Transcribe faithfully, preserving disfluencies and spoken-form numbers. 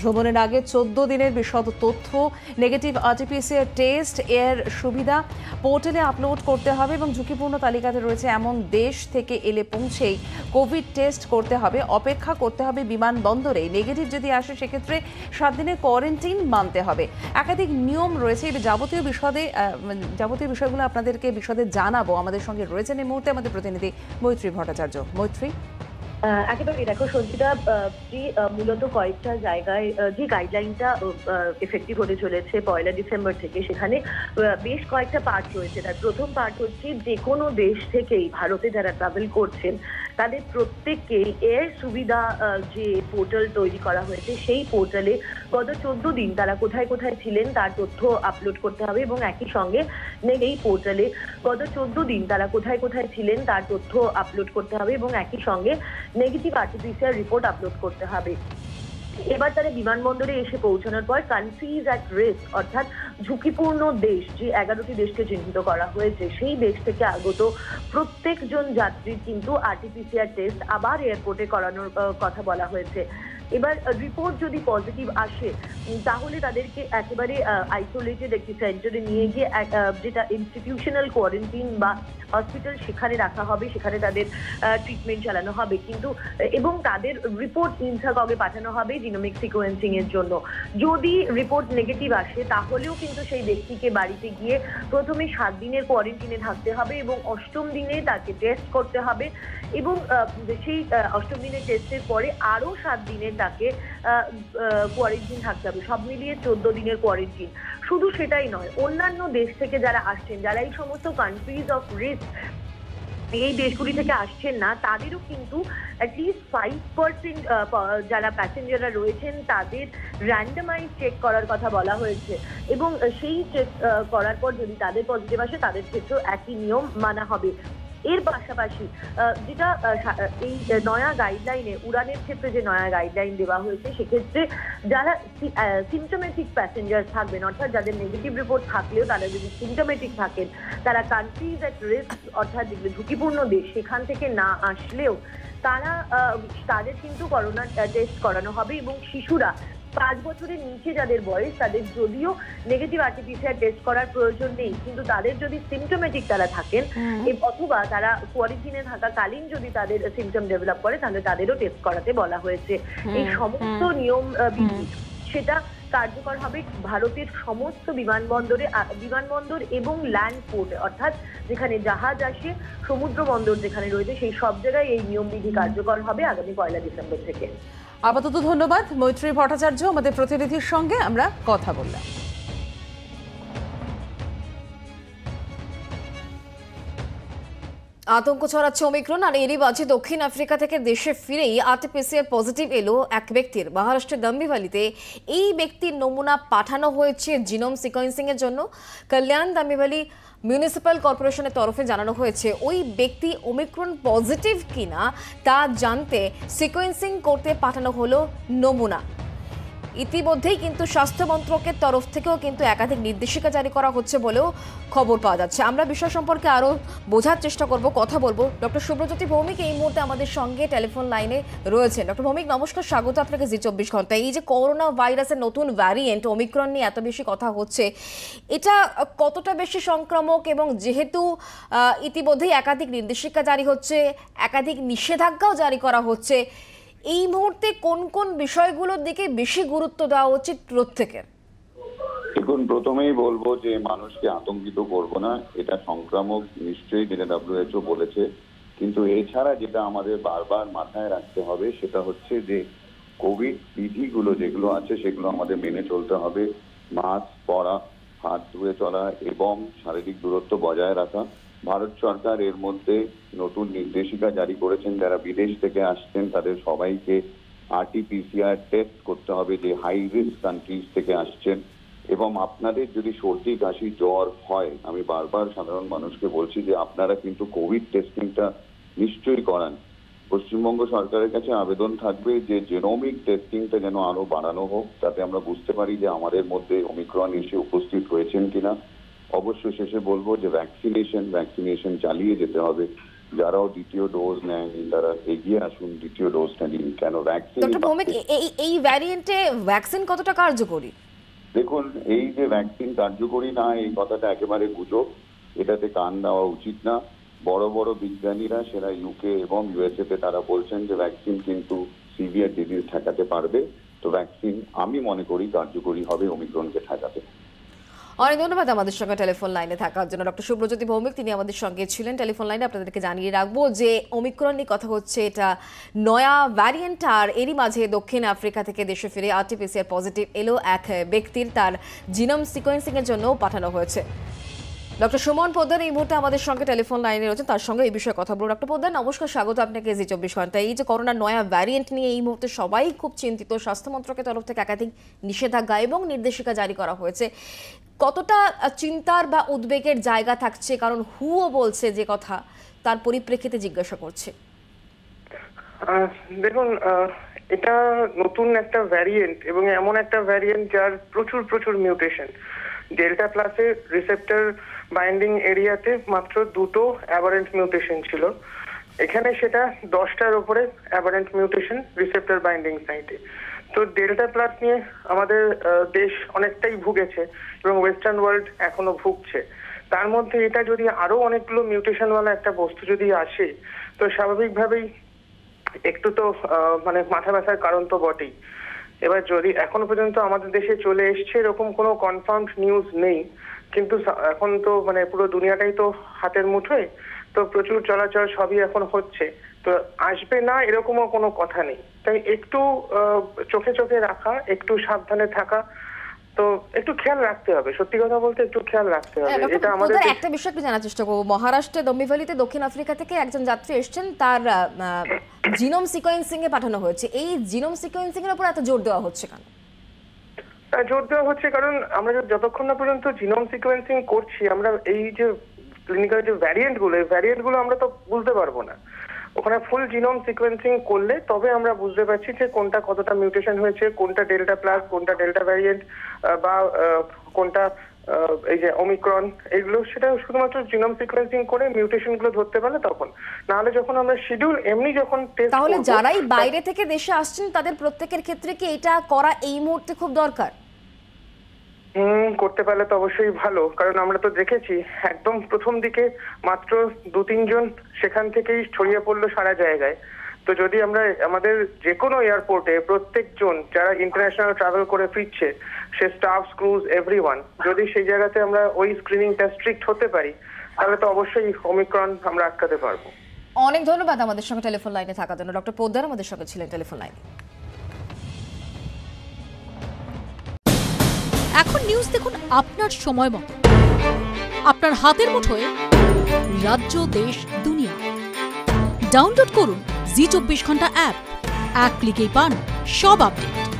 ভ্রমণের আগে চোদ্দ দিনের বিশদ তথ্য, নেগেটিভ আরটিপিসিআর টেস্ট এর সুবিধা পোর্টালে আপলোড করতে হবে এবং ঝুঁকিপূর্ণ তালিকাতে রয়েছে এমন দেশ থেকে এলে পৌঁছেই কোভিড টেস্ট করতে হবে, অপেক্ষা করতে হবে বিমানবন্দরে। নেগেটিভ যদি আসে সেক্ষেত্রে সাত দিনের কোয়ারেন্টাইন মানতে হবে। একাধিক নিয়ম রয়েছে। যাবতীয় বিশদে যাবতীয় বিষয়গুলো আপনাদেরকে বিশদে জানাবো। আমাদের সঙ্গে রয়েছেন এই মুহূর্তে আমাদের প্রতিনিধি মৈত্রী ভট্টাচার্য। মৈত্রী, একেবারে দেখো সঞ্চিতা, মূলত কয়েকটা জায়গায় যে গাইডলাইনটা এফেক্টিভ হতে চলেছে পয়লা ডিসেম্বর থেকে, সেখানে বেশ কয়েকটা পার্ট রয়েছে। তার প্রথম পার্ট হচ্ছে যে কোনো দেশ থেকেই ভারতে যারা ট্রাভেল করছেন তাদের প্রত্যেককে এর সুবিধা যে পোর্টাল তৈরি করা হয়েছে সেই পোর্টালে গত চোদ্দ দিন তারা কোথায় কোথায় ছিলেন তার তথ্য আপলোড করতে হবে এবং একই সঙ্গে এই পোর্টালে গত চোদ্দ দিন তারা কোথায় কোথায় ছিলেন তার তথ্য আপলোড করতে হবে এবং একই সঙ্গে নেগেটিভ আরটিপিসিআর রিপোর্ট আপলোড করতে হবে। এবার তারা বিমানবন্দরে এসে পৌঁছানোর পর কান্ট্রিজ অ্যাট রিস্ক অর্থাৎ ঝুঁকিপূর্ণ দেশ যে এগারোটি দেশকে চিহ্নিত করা হয়েছে সেই দেশ থেকে আগত প্রত্যেকজন যাত্রীর কিন্তু আরটিপিসিআর টেস্ট আবার এয়ারপোর্টে করানোর কথা বলা হয়েছে। এবার রিপোর্ট যদি পজিটিভ আসে তাহলে তাদেরকে একেবারে আইসোলেটেড একটি সেন্টারে নিয়ে গিয়ে যেটা ইনস্টিটিউশনাল কোয়ারেন্টাইন বা হসপিটাল সেখানে রাখা হবে, সেখানে তাদের ট্রিটমেন্ট চালানো হবে কিন্তু এবং তাদের রিপোর্ট ইনসাগগে পাঠানো হবে জিনোমিক সিকোয়েন্সিং এর জন্য। যদি রিপোর্ট নেগেটিভ আসে তাহলেও কিন্তু সেই ব্যক্তিকে বাড়িতে গিয়ে প্রথমে সাত দিনের কোয়ারেন্টাইনে থাকতে হবে এবং অষ্টম দিনে তাকে টেস্ট করতে হবে এবং সেই অষ্টম দিনের টেস্টের পরে আরও সাত দিনের তাকে কোয়ারেন্টাইন থাকতে হবে। সব মিলিয়ে চোদ্দ দিনের কোয়ারেন্টাইন। শুধু সেটাই নয়, অন্যান্য দেশ থেকে যারা আসছেন, যারা এই সমস্ত কান্ট্রিজ অফ রিস্ক এই দেশগুলি থেকে আসছেন না, তাদেরও কিন্তু অ্যাটলিস্ট ফাইভ পার্সেন্ট যারা প্যাসেঞ্জাররা রয়েছেন তাদের র্যান্ডামাইজ চেক করার কথা বলা হয়েছে এবং সেই চেক করার পর যদি তাদের পজিটিভ আসে তাদের ক্ষেত্রেও একই নিয়ম মানা হবে। এর পাশাপাশি যেটা এই নয়া গাইডলাইনে উড়ানের ক্ষেত্রে যে নয়া গাইডলাইন দেওয়া হয়েছে সেক্ষেত্রে যারা সিমটোমেটিক প্যাসেঞ্জার থাকবেন অর্থাৎ যাদের নেগেটিভ রিপোর্ট থাকলেও তারা যদি সিমটোমেটিক থাকেন তারা কান্ট্রিজ অ্যাট রিস্ক অর্থাৎ যেগুলো ঝুঁকিপূর্ণ দেশ সেখান থেকে না আসলেও তারা তাদের কিন্তু করোনা টেস্ট করানো হবে এবং শিশুরা পাঁচ বছরের নিচে যাদের বয়স তাদের যদিও নেগেটিভ আরটিপিসিআর টেস্ট করার প্রয়োজন নেই কিন্তু তাদের যদি সিমটোমেটিক তারা থাকেন অথবা তারা কোয়ারেন্টাইনে থাকাকালীন যদি তাদের সিমটম ডেভেলপ করে তাহলে তাদেরও টেস্ট করাতে বলা হয়েছে। এই সমস্ত নিয়ম বিধি সেটা কার্যকর হবে ভারতের সমস্ত বিমানবন্দরে, বিমানবন্দর এবং ল্যান্ড পোর্টে অর্থাৎ যেখানে জাহাজ আসে, সমুদ্র বন্দর যেখানে রয়েছে সেই সব জায়গায় এই নিয়ম বিধি কার্যকর হবে আগামী পয়লা ডিসেম্বর থেকে। আপাতত ধন্যবাদ মৈত্রী ভট্টাচার্য, আমাদের প্রতিনিধির সঙ্গে আমরা কথা বললাম। আতঙ্ক ছড়াচ্ছে ওমিক্রন, আর এরই মাঝে দক্ষিণ আফ্রিকা থেকে দেশে ফিরেই আরটিপিসিআর পজিটিভ এলো এক ব্যক্তির। মহারাষ্ট্রের দাম্বিভালিতে এই ব্যক্তির নমুনা পাঠানো হয়েছে জিনোম সিকোয়েন্সিং এর জন্য। কল্যাণ দাম্বিভালি মিউনিসিপ্যাল কর্পোরেশনের তরফে জানানো হয়েছে ওই ব্যক্তি ওমিক্রন পজিটিভ কিনা তা জানতে সিকোয়েন্সিং করতে পাঠানো হলো নমুনা। ইতিমধ্যেই কিন্তু স্বাস্থ্য মন্ত্রকের তরফ থেকেও কিন্তু একাধিক নির্দেশিকা জারি করা হচ্ছে বলেও খবর পাওয়া যাচ্ছে। আমরা বিষয় সম্পর্কে আরও বোঝার চেষ্টা করব, কথা বলবো। ডক্টর সুব্রজ্যোতি ভৌমিক এই মুহূর্তে আমাদের সঙ্গে টেলিফোন লাইনে রয়েছেন। ডক্টর ভৌমিক, নমস্কার, স্বাগত আপনাকে জি চব্বিশ ঘন্টায়। এই যে করোনা ভাইরাসের নতুন ভ্যারিয়েন্ট ওমিক্রন নিয়ে এত বেশি কথা হচ্ছে, এটা কতটা বেশি সংক্রামক এবং যেহেতু ইতিমধ্যেই একাধিক নির্দেশিকা জারি হচ্ছে, একাধিক নিষেধাজ্ঞাও জারি করা হচ্ছে, এই মুহূর্তে কোন কোন বিষয়গুলোর দিকে বেশি গুরুত্ব দেওয়া উচিত প্রত্যেকের? দেখুন, প্রথমেই বলবো যে মানুষকে আতঙ্কিত করব না, এটা সংক্রামক নিশ্চয়ই, যেটা ডব্লিউএইচও বলেছে, কিন্তু এছাড়া যেটা আমাদের বারবার মাথায় রাখতে হবে সেটা হচ্ছে যে কোভিড বিধিগুলো যেগুলো আছে সেগুলো আমাদের মেনে চলতে হবে। মাস্ক পরা, হাত ধুয়ে চলা এবং শারীরিক দূরত্ব বজায় রাখা। ভারত সরকার এর মধ্যে নতুন নির্দেশিকা জারি করেছেন, যারা বিদেশ থেকে আসছেন তাদের সবাইকে আরটিপিসিআর টেস্ট করতে হবে যে হাই রিস্ক কান্ট্রিজ থেকে আসছেন। এবং আপনাদের যদি সর্দি কাশি জ্বর হয়, আমি বারবার সাধারণ মানুষকে বলছি যে আপনারা কিন্তু কোভিড টেস্টিংটা নিশ্চয়ই করান। পশ্চিমবঙ্গ সরকারের কাছে আবেদন থাকবে যে জেনোমিক টেস্টিংটা যেন আরো বাড়ানো হোক, তাতে আমরা বুঝতে পারি যে আমাদের মধ্যে ওমিক্রন এসে উপস্থিত হয়েছেন কিনা। অবশ্য শেষে বলবো যে ভ্যাকসিনেশন ভ্যাকসিনেশন চালিয়ে যেতে হবে। যারাও দ্বিতীয় ডোজ নেয়নি তারা এগিয়ে আসুন, দ্বিতীয় ডোজটা নিন। কেন ভ্যাকসিন, ডক্টর ভৌমিক, এই এই ভ্যারিয়েন্টে ভ্যাকসিন কতটা কার্যকরী? দেখুন, এই যে ভ্যাকসিন কার্যকরী না এই কথাটা একেবারে গুজব, এটাতে কান দেওয়া উচিত না। বড় বড় বিজ্ঞানীরা সেটা ইউকে এবং ইউএসএ তে তারা বলছেন যে ভ্যাকসিন কিন্তু সিভিয়ার ডিজিজ ঠেকাতে পারবে। তো ভ্যাকসিন আমি মনে করি কার্যকরী হবে ওমিক্রনকে ঠেকাতে। অনেক ধন্যবাদ আমাদের সঙ্গে টেলিফোন লাইনে থাকার জন্য ডক্টর শুভ্রজ্যোতি ভৌমিক, তিনি আমাদের সঙ্গে ছিলেন টেলিফোন লাইনে। আপনাদেরকে জানিয়ে রাখবো যে ওমিক্রন নিয়ে কথা হচ্ছে, এটা নয়া ভ্যারিয়েন্ট, আর এরই মাঝে দক্ষিণ আফ্রিকা থেকে দেশে ফিরে আরটিপিসিআর পজিটিভ এলো এক ব্যক্তির, তার জিনোম সিকোয়েন্সিং এর জন্য পাঠানো হয়েছে। ডক্টর সুমন পোদ্দার এই মুহূর্তে আমাদের সঙ্গে টেলিফোন লাইনে রয়েছেন, তার সঙ্গে এই বিষয়ে কথা বলবো। ডক্টর পোদ্দার, নমস্কার, স্বাগত আপনাকে জি চব্বিশ ঘন্টায়। এই যে করোনার নয়া ভ্যারিয়েন্ট নিয়ে এই মুহূর্তে সবাই খুব চিন্তিত, স্বাস্থ্য মন্ত্রকের তরফ থেকে একাধিক নিষেধাজ্ঞা এবং নির্দেশিকা জারি করা হয়েছে, কতটা চিন্তার বা উদ্বেগের জায়গা থাকছে? কারণ হুও বলছে যে কথা, তার পরিপ্রেক্ষিতে জিজ্ঞাসা করছে। দেখুন, এটা নতুন একটা ভ্যারিয়েন্ট এবং এমন একটা ভ্যারিয়েন্ট যার প্রচুর প্রচুর মিউটেশন। ডেল্টা প্লাসের রিসেপ্টর বাইন্ডিং এরিয়াতে মাত্র দুটো অ্যাবারেন্ট মিউটেশন ছিল, এখানে সেটা দশটার উপরে অ্যাবারেন্ট মিউটেশন রিসেপ্টর বাইন্ডিং সাইটে। তো ডেল্টা প্লাস নিয়ে আমাদের দেশ অনেকটাই ভুগেছে এবং ওয়েস্টার্ন ওয়ার্ল্ড এখনো ভুগছে। তার মধ্যে এটা যদি আরো অনেকগুলো মিউটেশনওয়ালা একটা বস্তু যদি আসে, তো স্বাভাবিকভাবেই একটু তো মানে মাথা ব্যথার কারণ তো বটেই। এবার যদি এখনো পর্যন্ত আমাদের দেশে চলে এসছে এরকম কোনো কনফার্মড নিউজ নেই, কিন্তু এখন তো মানে পুরো দুনিয়াটাই তো হাতের মুঠোয়, তো প্রচুর চলাচল সবই এখন হচ্ছে, তো আসবে না এরকমও কোনো কথা নেই। তাই একটু চোখে চোখে রাখা, একটু সাবধানে থাকা, তো একটু খেয়াল রাখতে হবে। সত্যি কথা বলতে একটু খেয়াল রাখতে হবে। এটা আমাদের একটা বিষয় একটু জানার চেষ্টা করবো। মহারাষ্ট্রের দম্বিভালিতে দক্ষিণ আফ্রিকা থেকে একজন যাত্রী এসেছেন, তার জিনোম সিকোয়েন্সিং এ পাঠানো হয়েছে। এই জিনোম সিকোয়েন্সিং এর উপর এত জোর দেওয়া হচ্ছে কেন? জোর দেওয়া হচ্ছে কারণ আমরা যতক্ষণ না পর্যন্ত জিনোম সিকোয়েন্সিং করছি, আমরা এই যে ক্লিনিক্যাল যে ভ্যারিয়েন্ট গুলো, এই ভ্যারিয়েন্ট গুলো আমরা তো বুঝতে পারবো না। ওখানে ফুল জিনোম সিকোয়েন্সিং করলে তবে আমরা বুঝতে পারছি যে কোনটা কতটা মিউটেশন হয়েছে, কোনটা ডেল্টা প্লাস, কোনটা ডেল্টা ভ্যারিয়েন্ট বা কোনটা এই যে ওমিক্রন, এগুলো সেটা শুধুমাত্র জিনোম সিকোয়েন্সিং করে মিউটেশন গুলো ধরতে পারলে তখন। নাহলে যখন আমরা শিডিউল এমনি যখন টেস্ট, তাহলে যারাই বাইরে থেকে দেশে আসছেন তাদের প্রত্যেকের ক্ষেত্রে কি এটা করা এই মুহূর্তে খুব দরকার? হুম, করতে পারলে তো অবশ্যই ভালো, কারণ আমরা তো দেখেছি একদম প্রথম দিকে মাত্র দু তিনজন সেখান থেকেই ছড়িয়ে পড়লো সারা জায়গায়। তো যদি আমরা আমাদের যে কোনো এয়ারপোর্টে প্রত্যেকজন যারা ইন্টারন্যাশনাল ট্রাভেল করে ফিরছে, সে স্টাফ, ক্রুজ, এভরিওয়ান, যদি সেই জায়গাতে আমরা ওই স্ক্রিনিংটা স্ট্রিক্ট হতে পারি, তাহলে তো অবশ্যই ওমিক্রন আমরা আটকাতে পারবো। অনেক ধন্যবাদ আমাদের সঙ্গে টেলিফোন লাইনে থাকার জন্য। ডক্টর পোদ্দার আমাদের সঙ্গে ছিলেন টেলিফোন লাইনে। এখন নিউজ দেখুন আপনার সময় মতো, আপনার হাতের মুঠোয়, রাজ্য, দেশ, দুনিয়া। ডাউনলোড করুন জি চব্বিশ ঘন্টা অ্যাপ, এক ক্লিকেই পান সব আপডেট।